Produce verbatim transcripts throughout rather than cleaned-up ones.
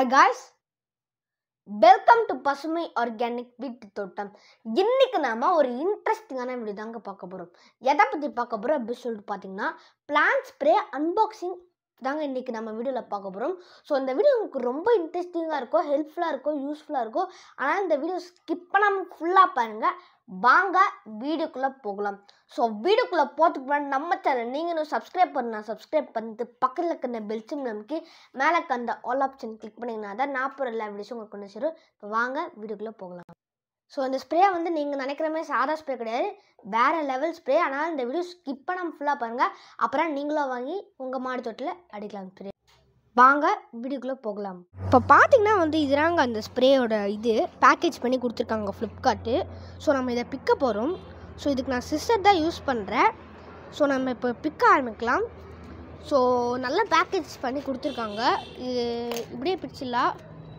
Hi guys, welcome to Pasumai Organic Veetu Thootam. இன்னைக்கு நாம ஒரு இன்ட்ரெஸ்டிங்கான வீடியோ தாங்க பார்க்க போறோம். எதை பத்தி பார்க்க போறோம் அப்படி சொல்லிட்டு பாத்தீங்கன்னா பிளான்ட் ஸ்ப்ரே அன்பாக்சிங் தாங்க இன்னைக்கு நம்ம வீடியோல பார்க்க போறோம். ஸோ இந்த வீடியோ உங்களுக்கு ரொம்ப இன்ட்ரெஸ்டிங்காக இருக்கும், ஹெல்ப்ஃபுல்லாக இருக்கும், யூஸ்ஃபுல்லாக இருக்கும். ஆனால் இந்த வீடியோ ஸ்கிப் பண்ணாமல் ஃபுல்லாக பாருங்க. வாங்க வீடியோக்குள்ளே போகலாம். ஸோ வீடியோக்குள்ளே போகிறதுக்கு முன்னாடி நம்ம சேனல் நீங்கள் இன்னும் சப்ஸ்கிரைப் பண்ணலாம், சப்ஸ்கிரைப் பண்ணிட்டு பக்கத்தில் இருக்கிற பெல் சிம்பிள் நமக்கு மேலே அந்த ஆல் ஆப்ஷன் கிளிக் பண்ணிங்கன்னா தான் நான் போகிற எல்லா வீடியோஸும் உங்களுக்கு கொண்டு சேரும். இப்போ வாங்க வீடியோக்குள்ளே போகலாம். ஸோ இந்த ஸ்ப்ரே வந்து நீங்கள் நினைக்கிற மாதிரி சாதா ஸ்ப்ரே கிடையாது, வேறு லெவல் ஸ்ப்ரே. ஆனால் இந்த வீடியோ ஸ்கிப் பண்ணாமல் ஃபுல்லாக பாருங்கள், அப்புறம் நீங்களும் வாங்கி உங்கள் மாடி தோட்டத்தில் அடிக்கலாம் ஸ்ப்ரே. வாங்க வீடியோக்குள்ளே போகலாம். இப்போ பார்த்தீங்கன்னா வந்து இதுதாங்க அந்த ஸ்ப்ரேயோட இது பேக்கேஜ் பண்ணி கொடுத்துருக்காங்க ஃப்ளிப்கார்ட்டு. ஸோ நம்ம இதை பிக்க போகிறோம். ஸோ இதுக்கு நான் சிஸ்டர் தான் யூஸ் பண்ணுறேன். ஸோ நம்ம இப்போ பிக்க ஆரம்பிக்கலாம். ஸோ நல்லா பேக்கேஜ் பண்ணி கொடுத்துருக்காங்க. இது இப்படியே பிடிச்சிடலாம்.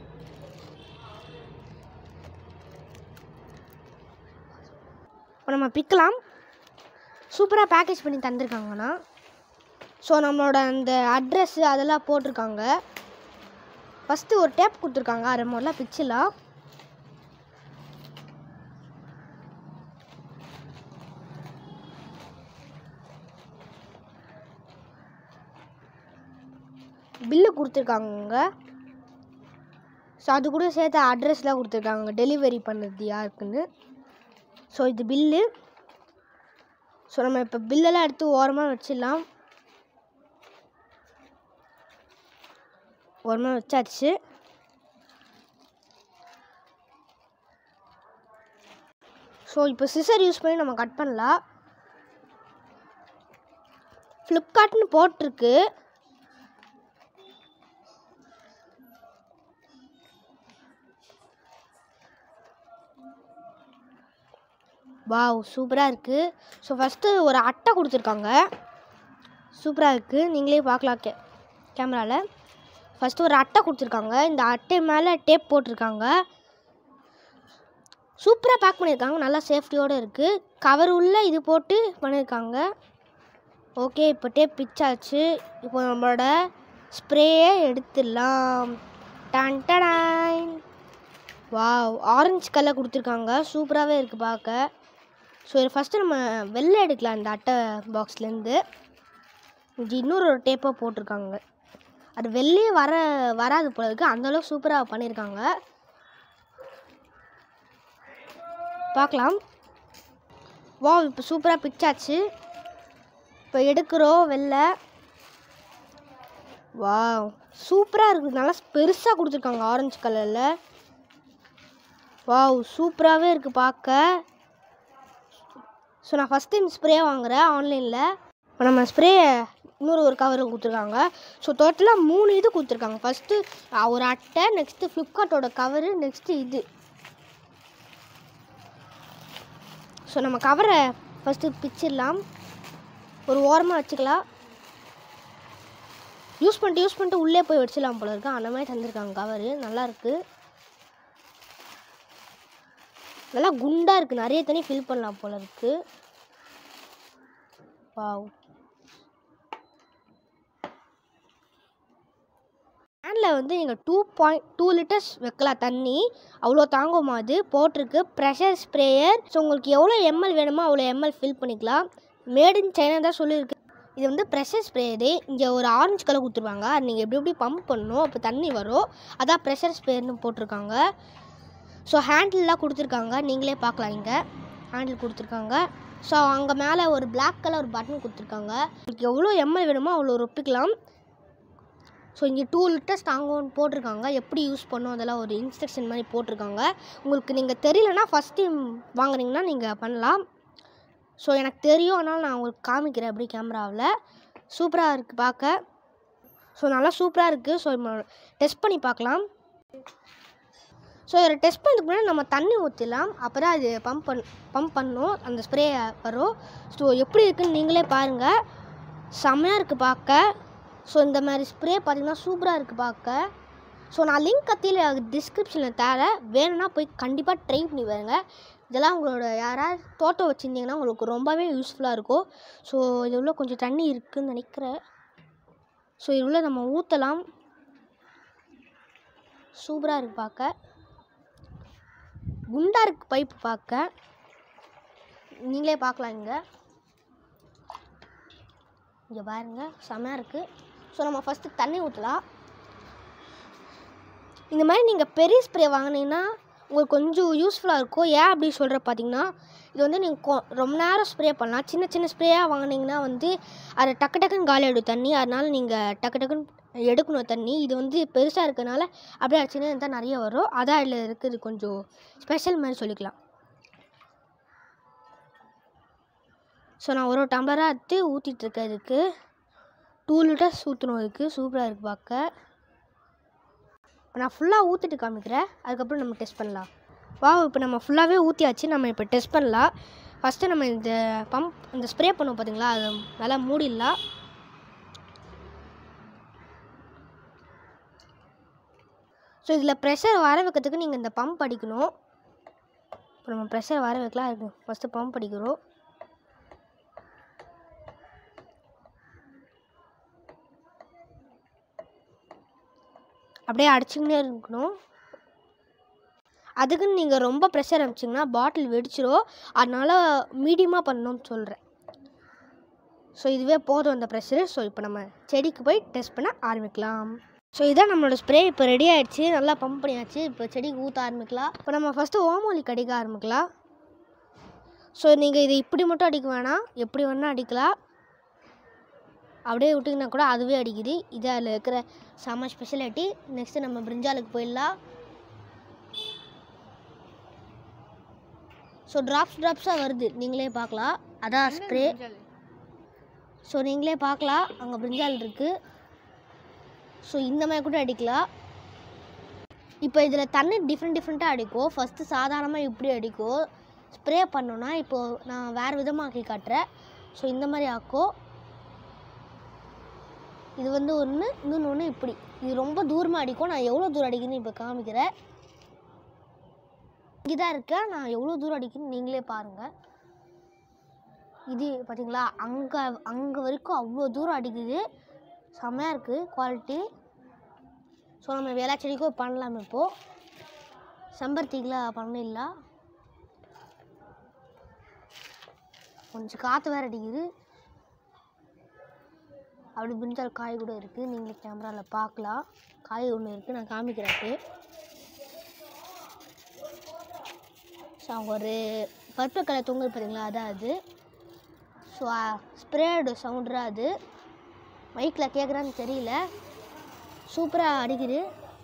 இப்போ நம்ம பிக்கலாம். சூப்பராக பேக்கேஜ் பண்ணி தந்துருக்காங்கண்ணா. ஸோ நம்மளோட அந்த அட்ரெஸ்ஸு அதெல்லாம் போட்டிருக்காங்க. ஃபஸ்ட்டு ஒரு டேப் கொடுத்துருக்காங்க, அரை முதல்ல பிச்சிடலாம். பில்லு கொடுத்துருக்காங்க. ஸோ அது கூட சேர்த்து அட்ரஸ்லாம் கொடுத்துருக்காங்க, டெலிவரி பண்ணுறது யாருக்குன்னு. ஸோ இது பில்லு. ஸோ நம்ம இப்போ பில்லெல்லாம் எடுத்து ஓரமாக வச்சிடலாம். ஓரமாக வச்சாச்சு. ஸோ இப்போ சிசர் யூஸ் பண்ணி நம்ம கட் பண்ணலாம். ஃப்ளிப்கார்ட்னு போட்டிருக்கு. வாவ், சூப்பராக இருக்குது. ஸோ ஃபஸ்ட்டு ஒரு அட்டை கொடுத்துருக்காங்க, சூப்பராக இருக்குது. நீங்களே பார்க்கலாம் கே கேமராவில். ஃபஸ்ட்டு ஒரு அட்டை கொடுத்துருக்காங்க, இந்த அட்டை மேலே டேப் போட்டிருக்காங்க. சூப்பராக பேக் பண்ணியிருக்காங்க, நல்லா சேஃப்டியோடு இருக்குது. கவர் உள்ள இது போட்டு பண்ணியிருக்காங்க. ஓகே, இப்போ டேப் பிச்சாச்சு. இப்போ நம்மளோட ஸ்ப்ரேயை எடுத்துடலாம். Done tada. Wow, orange colour கொடுத்துருக்காங்க, சூப்பராகவே இருக்குது பார்க்க. ஸோ இது ஃபஸ்ட்டு நம்ம வெளில எடுக்கலாம் இந்த அட்டை பாக்ஸ்லேருந்து. இது இன்னொரு ஒரு டேப்பாக போட்டிருக்காங்க, அது வெளியே வர வராது போல இருக்குது, அந்தளவுக்கு சூப்பராக பண்ணியிருக்காங்க. பார்க்கலாம். வா, இப்போ சூப்பராக பிச்சாச்சு. இப்போ எடுக்கிறோம் வெளில. வா, சூப்பராக இருக்குது, நல்லா பெருசாக கொடுத்துருக்காங்க ஆரஞ்சு கலரில். வாவ், சூப்பராகவே இருக்குது பார்க்க. ஸோ நான் ஃபஸ்ட் டைம் ஸ்ப்ரே வாங்குகிறேன் ஆன்லைனில். இப்போ நம்ம ஸ்ப்ரே இன்னொரு ஒரு கவரும் கொடுத்துருக்காங்க. ஸோ டோட்டலாக மூணு இது கொடுத்துருக்காங்க. ஃபஸ்ட்டு ஒரு அட்டை, நெக்ஸ்ட்டு ஃப்ளிப்கார்ட்டோட கவரு, நெக்ஸ்ட்டு இது. ஸோ நம்ம கவரை ஃபஸ்ட்டு பிச்சிடலாம், ஒரு ஓரமாக வச்சுக்கலாம். யூஸ் பண்ணிட்டு யூஸ் பண்ணிட்டு உள்ளே போய் வச்சிடலாம் போல இருக்கு, அந்த மாதிரி தந்துருக்காங்க கவரு. நல்லாயிருக்கு, நல்லா குண்டாக இருக்குது, நிறைய தண்ணி ஃபில் பண்ணலாம் போல இருக்குது. வாவ், கேனில் வந்து நீங்கள் டூ பாயிண்ட் டூ லிட்டர்ஸ் வைக்கலாம் தண்ணி, அவ்வளோ தாங்குமா அது போட்டிருக்கு. Pressure sprayer. ஸோ உங்களுக்கு எவ்வளோ எம்எல் வேணுமோ அவ்வளோ எம்எல் ஃபில் பண்ணிக்கலாம். மேட் இன் சைனா தான் சொல்லியிருக்கு. இது வந்து ப்ரெஷர் ஸ்ப்ரேயரு. இங்கே ஒரு ஆரஞ்சு கலர் கொடுத்துருவாங்க, அது நீங்கள் எப்படி எப்படி பம்ப் பண்ணணும், அப்போ தண்ணி வரும், அதான் ப்ரெஷர் ஸ்ப்ரேயர்னு போட்டிருக்காங்க. ஸோ ஹேண்டில்லாம் கொடுத்துருக்காங்க, நீங்களே பார்க்கலாம். இங்கே ஹேண்டில் கொடுத்துருக்காங்க. ஸோ அங்கே மேலே ஒரு பிளாக் கலர் ஒரு பட்டன் கொடுத்துருக்காங்க. உங்களுக்கு எவ்வளோ எம்எல் வேணுமோ அவ்வளோ ரொப்பிக்கலாம். ஸோ இங்கே டூ லிட்டர்ஸ் தாங்கும்னு போட்டிருக்காங்க, எப்படி யூஸ் பண்ணணும் அதெல்லாம் ஒரு இன்ஸ்ட்ரக்ஷன் மாதிரி போட்டிருக்காங்க. உங்களுக்கு நீங்கள் தெரியலனா ஃபஸ்ட் டைம் வாங்குறீங்கன்னா நீங்கள் பண்ணலாம். ஸோ எனக்கு தெரியும், ஆனால் நான் உங்களுக்கு காமிக்கிறேன் அப்படி கேமராவில். சூப்பராக இருக்குது பார்க்க. ஸோ நல்லா சூப்பராக இருக்குது. ஸோ டெஸ்ட் பண்ணி பார்க்கலாம். ஸோ இதை டெஸ்ட் பண்ணுறதுக்கு முன்னாடி நம்ம தண்ணி ஊற்றிடலாம், அப்போ தான் அது பம்ப் பண் பம்ப் பண்ணணும், அந்த ஸ்ப்ரே வரும். ஸோ எப்படி இருக்குதுன்னு நீங்களே பாருங்கள், செம்மையாக இருக்குது பார்க்க. ஸோ இந்த மாதிரி ஸ்ப்ரே பார்த்திங்கன்னா சூப்பராக இருக்குது பார்க்க. ஸோ நான் லிங்க் கத்தியில் டிஸ்கிரிப்ஷனில் தரேன், வேணும்னா போய் கண்டிப்பாக ட்ரை பண்ணி பாருங்க. இதெல்லாம் உங்களோட யாராவது தோட்டம் வச்சுருந்தீங்கன்னா உங்களுக்கு ரொம்பவே யூஸ்ஃபுல்லாக இருக்கும். ஸோ இது உள்ள கொஞ்சம் தண்ணி இருக்குதுன்னு நினைக்கிறேன். ஸோ இது உள்ள நம்ம ஊற்றலாம். சூப்பராக இருக்குது பார்க்க. குண்டாக இருக்குது பைப்பு பார்க்க. நீங்களே பார்க்கலாம். இங்கே இங்கே பாருங்க செமையாக இருக்குது. ஸோ நம்ம ஃபஸ்ட்டு தண்ணி ஊற்றலாம். இந்த மாதிரி நீங்கள் பெரிய ஸ்ப்ரே வாங்கினீங்கன்னா உங்களுக்கு கொஞ்சம் யூஸ்ஃபுல்லாக இருக்கும். ஏன் அப்படி சொல்கிற பார்த்தீங்கன்னா, இது வந்து நீங்கள் ரொம்ப நேரம் ஸ்ப்ரே பண்ணலாம். சின்ன சின்ன ஸ்ப்ரேயாக வாங்கினீங்கன்னா வந்து அதை டக்கு டக்குன்னு காலி ஆகிடும் தண்ணி. அதனால் நீங்கள் டக்கு டக்குன்னு எடுக்கணும் தண்ணி. இது வந்து பெருசாக இருக்கிறதுனால அப்படியே அடிச்சுன்னு இருந்தால் நிறைய வரும். அதான் இதில் இருக்குது கொஞ்சம் ஸ்பெஷல் மாதிரி சொல்லிக்கலாம். ஸோ நான் ஒரு டம்ளராக எடுத்து ஊற்றிட்டுருக்கேன். இதுக்கு டூ லிட்டர்ஸ் ஊற்றணும். இருக்குது சூப்பராக இருக்குது பார்க்க. இப்போ நான் ஃபுல்லாக ஊற்றிட்டு காமிக்கிறேன். அதுக்கப்புறம் நம்ம டெஸ்ட் பண்ணலாம். வா, இப்போ நம்ம ஃபுல்லாகவே ஊற்றியாச்சு. நம்ம இப்போ டெஸ்ட் பண்ணலாம். ஃபஸ்ட்டு நம்ம இந்த பம்ப் இந்த ஸ்ப்ரே பண்ணுவோம் பார்த்தீங்களா, அது நல்லா மூடிடலாம். ஸோ இதில் ப்ரெஷர் வர வைக்கிறதுக்கு நீங்கள் இந்த பம்ப் அடிக்கணும். இப்போ நம்ம ப்ரெஷர் வர வைக்கலாம். இருக்கு ஃபஸ்ட்டு பம்ப் அடிக்கிறோம். அப்படியே அடிச்சுக்கினே இருக்கணும். அதுக்குன்னு நீங்கள் ரொம்ப ப்ரெஷர் அனுப்பிச்சிங்கன்னா பாட்டில் வெடிச்சிடும். அதனால் மீடியமாக பண்ணணும்னு சொல்கிறேன். ஸோ இதுவே போதும் அந்த ப்ரெஷரு. ஸோ இப்போ நம்ம செடிக்கு போய் டெஸ்ட் பண்ண ஆரம்பிக்கலாம். ஸோ இதான் நம்மளோட ஸ்ப்ரே இப்போ ரெடி ஆகிடுச்சு. நல்லா பம்ப் பண்ணியாச்சு. இப்போ செடிக்கு ஊற்ற ஆரம்பிக்கலாம். இப்போ நம்ம ஃபஸ்ட்டு ஓமோலி கடிக்க ஆரம்பிக்கலாம். ஸோ நீங்கள் இதை இப்படி மட்டும் அடிக்க வேணாம், எப்படி வேணால் அடிக்கலாம். அப்படியே விட்டிங்கன்னா கூட அதுவே அடிக்குது. இது அதில் இருக்கிற செம்ம ஸ்பெஷாலிட்டி. நெக்ஸ்ட்டு நம்ம பிரிஞ்சாலுக்கு போயிடலாம். ஸோ ட்ராப்ஸ் ட்ராப்ஸாக வருது, நீங்களே பார்க்கலாம். அதான் ஸ்ப்ரே. ஸோ நீங்களே பார்க்கலாம், அங்கே பிரிஞ்சால் இருக்குது. ஸோ இந்த மாதிரி கூட அடிக்கலாம். இப்போ இதில் தண்ணி டிஃப்ரெண்ட் டிஃப்ரெண்ட்டாக அடிக்கும். ஃபஸ்ட்டு சாதாரணமாக இப்படி அடிக்கும். ஸ்ப்ரே பண்ணோன்னா இப்போது நான் வேறு விதமாக ஆக்கி காட்டுறேன். ஸோ இந்த மாதிரி ஆக்கும். இது வந்து ஒன்று, இன்னொன்று ஒன்று இப்படி. இது ரொம்ப தூரமாக அடிக்கும். நான் எவ்வளோ தூரம் அடிக்குன்னு இப்போ காமிக்கிறேன். இங்கே தான் இருக்கேன். நான் எவ்வளோ தூரம் அடிக்குன்னு நீங்களே பாருங்கள். இது பார்த்தீங்களா, அங்கே அங்கே வரைக்கும் அவ்வளோ தூரம் அடிக்குது. செம்மையாக இருக்குது குவாலிட்டி. ஸோ நம்ம எல்லா செடிக்கும் பண்ணலாம். இப்போது செம்பருத்திக்கெலாம் பண்ணிடலாம். கொஞ்சம் காற்று வேறு அடிக்குது. அப்படி பிரிஞ்சால் காய் கூட இருக்குது. நீங்கள் கேமராவில் பார்க்கலாம். காய் ஒன்று இருக்குது, நான் காமிக்கிறேன். ஸோ அவங்க ஒரு பர்பிள் கலர் தொங்கு பார்த்தீங்களா, அதான் அது. ஸோ ஸ்ப்ரேடு சவுண்டா அது. மைக்கில் கேட்குறான்னு தெரியல. சூப்பராக அடிக்குது.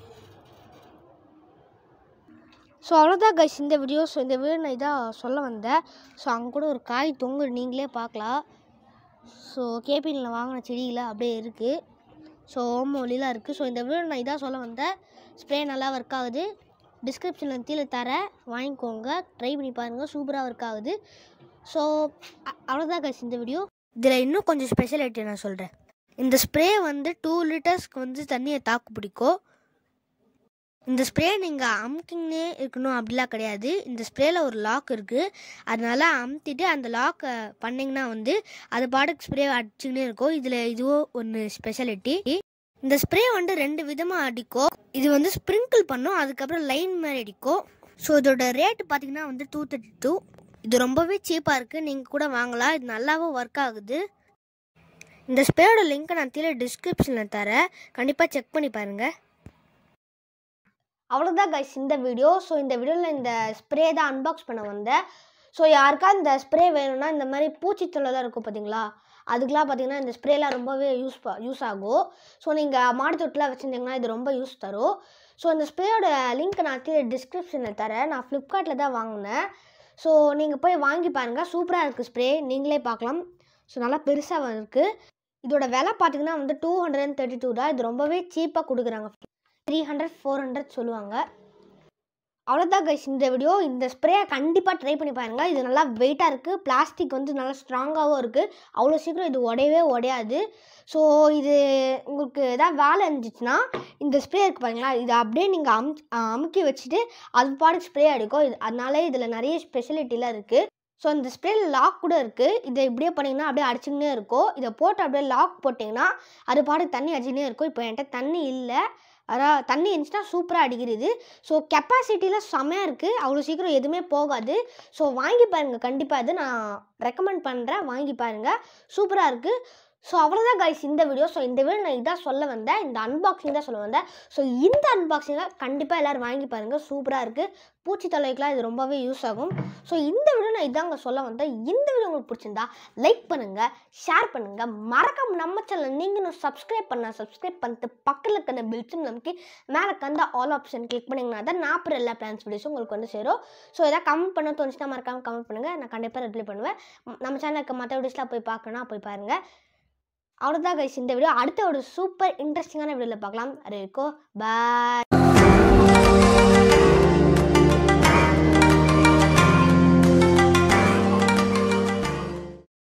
ஸோ அவ்வளோதான் கைஸ் இந்த வீடியோ. ஸோ இந்த வீடியோ நான் இதாக சொல்ல வந்தேன். ஸோ அங்கே கூட ஒரு காய் தொங்கு நீங்களே பார்க்கலாம். ஸோ கேபியில் வாங்கின செடியில் அப்படியே இருக்குது. ஸோ ஓமோலிலாம் இருக்குது. ஸோ இந்த வீடியோ நான் இதாக சொல்ல வந்தேன். ஸ்ப்ரே நல்லா ஒர்க் ஆகுது. டிஸ்கிரிப்ஷனில் கீழே தரேன், வாங்கிக்கோங்க. ட்ரை பண்ணி பாருங்கள், சூப்பராக ஒர்க் ஆகுது. ஸோ அவ்வளோதான் கைஸ் இந்த வீடியோ. இதில் இன்னும் கொஞ்சம் ஸ்பெஷாலிட்டி நான் சொல்கிறேன். இந்த ஸ்ப்ரே வந்து டூ லிட்டர்ஸ்க்கு வந்து தண்ணியை தாக்கு பிடிக்கும். இந்த ஸ்ப்ரே நீங்கள் அமுக்கிங்கன்னே இருக்கணும் அப்படிலாம் கிடையாது. இந்த ஸ்ப்ரேயில் ஒரு லாக் இருக்குது. அதனால அமுத்திட்டு அந்த லாக்கை பண்ணிங்கன்னா வந்து அது பாட்டுக்கு ஸ்ப்ரே அடிச்சுக்கினே இருக்கும். இதில் இதுவும் ஒன்று ஸ்பெஷாலிட்டி. இந்த ஸ்ப்ரே வந்து ரெண்டு விதமாக அடிக்கும். இது வந்து ஸ்ப்ரிங்கிள் பண்ணும், அதுக்கப்புறம் லைன் மாதிரி அடிக்கும். ஸோ இதோட ரேட்டு பார்த்தீங்கன்னா வந்து டூ தேர்ட்டி டூ. இது ரொம்பவே சீப்பாக இருக்குது. நீங்கள் கூட வாங்கலாம். இது நல்லாவும் ஒர்க் ஆகுது. இந்த ஸ்ப்ரேயோட லிங்க்கை நான் கீழே டிஸ்கிரிப்ஷனில் தரேன், கண்டிப்பாக செக் பண்ணி பாருங்கள். அவ்வளோதான் கைஸ் இந்த வீடியோ. ஸோ இந்த வீடியோவில் இந்த ஸ்ப்ரே தான் அன்பாக்ஸ் பண்ண வந்தேன். ஸோ யாருக்கா இந்த ஸ்ப்ரே வேணும்னா, இந்த மாதிரி பூச்சித்தொல்லைலாம் இருக்கும் பார்த்தீங்களா, அதுக்கெலாம் பார்த்தீங்கன்னா இந்த ஸ்ப்ரேலாம் ரொம்பவே யூஸ் யூஸ் ஆகும். ஸோ நீங்கள் மாடி தொட்டிலாம் வச்சுருந்தீங்கன்னா இது ரொம்ப யூஸ் தரும். ஸோ இந்த ஸ்ப்ரேயோட லிங்க் நான் கீழே டிஸ்கிரிப்ஷனில் தரேன். நான் ஃப்ளிப்கார்ட்டில் தான் வாங்கினேன். ஸோ நீங்கள் போய் வாங்கி பாருங்கள், சூப்பராக இருக்குது ஸ்ப்ரே, நீங்களே பார்க்கலாம். ஸோ நல்லா பெருசாக இருக்குது. இதோட விலை பார்த்தீங்கன்னா வந்து two hundred and thirty two தான். இது ரொம்பவே சீப்பாக கொடுக்குறாங்க. த்ரீ ஹண்ட்ரட் ஃபோர் ஹண்ட்ரட் சொல்லுவாங்க. அவ்வளோதான் கைஸ் இந்த வீடியோ. இந்த ஸ்ப்ரே கண்டிப்பாக ட்ரை பண்ணி பாருங்கள். இது நல்லா வெயிட்டாக இருக்குது. பிளாஸ்டிக் வந்து நல்லா ஸ்ட்ராங்காகவும் இருக்குது. அவ்வளோ சீக்கிரம் இது உடையவே உடையாது. ஸோ இது உங்களுக்கு எதாவது வேலை இருந்துச்சுன்னா இந்த ஸ்ப்ரே இருக்குது பாருங்களா, இது அப்படியே நீங்கள் அம் அமுக்கி வச்சுட்டு அது பாட்டுக்கு ஸ்ப்ரே அடிக்கும். இது அதனாலே இதில் நிறைய ஸ்பெஷாலிட்டிலாம் இருக்குது. ஸோ இந்த ஸ்ப்ரேயில் லாக் கூட இருக்குது. இதை இப்படியே பண்ணிங்கன்னா அப்படியே அடிச்சுக்கினே இருக்கும். இதை போட்டு அப்படியே லாக் போட்டிங்கன்னா அது பாட்டுக்கு தண்ணி அடிச்சுக்கினே இருக்கும். இப்போ என்கிட்ட தண்ணி இல்லை, அதான் தண்ணி இருந்துச்சுன்னா சூப்பராக அடிக்கிறது. ஸோ கெப்பாசிட்டியில் செமையாக இருக்குது, அவ்வளோ சீக்கிரம் எதுவுமே போகாது. ஸோ வாங்கி பாருங்கள், கண்டிப்பாக இது நான் ரெக்கமெண்ட் பண்ணுறேன், வாங்கி பாருங்கள், சூப்பராக இருக்குது. ஸோ அவ்வளோதான் கைஸ் இந்த வீடியோ. ஸோ இந்த வீடியோ நான் இதான் சொல்ல வந்தேன், இந்த அன்பாக்சிங் தான் சொல்ல வந்தேன். ஸோ இந்த அன்பாக்சிங்கை கண்டிப்பாக எல்லோரும் வாங்கி பாருங்கள், சூப்பராக இருக்குது. பூச்சி தொலைக்கெலாம் இது ரொம்பவே யூஸ் ஆகும். ஸோ இந்த வீடியோ நான் இதாங்க சொல்ல வந்தேன். இந்த வீடியோ உங்களுக்கு பிடிச்சிருந்தா லைக் பண்ணுங்கள், ஷேர் பண்ணுங்கள், மறக்காம நம்ம சேனல் நீங்கள் இன்னும் சப்ஸ்கிரைப் பண்ண சப்ஸ்கிரைப் பண்ணிட்டு பக்கத்தில் இருக்கிற பெல்ஸும் நமக்கு மேலே கந்த ஆல் ஆப்ஷன் கிளிக் பண்ணிங்கன்னா தான் நான் அப்புறம் எல்லா பிளான்ஸ் வீடியோஸும் உங்களுக்கு வந்து சேரும். ஸோ எதாவது கமெண்ட் பண்ண தோணுச்சுன்னா மறக்காமல் கமெண்ட் பண்ணுங்கள், நான் கண்டிப்பாக ரிப்ளை பண்ணுவேன். நம்ம சேனலுக்கு மற்ற வீடியோஸ்லாம் போய் பார்க்கணுன்னா போய் பாருங்கள். அவ்வளோதான் கைஸ் இந்த வீடியோ. அடுத்த ஒரு சூப்பர் இன்ட்ரெஸ்டிங்கான வீடியோவில் பார்க்கலாம். அது இருக்கோ பாய்.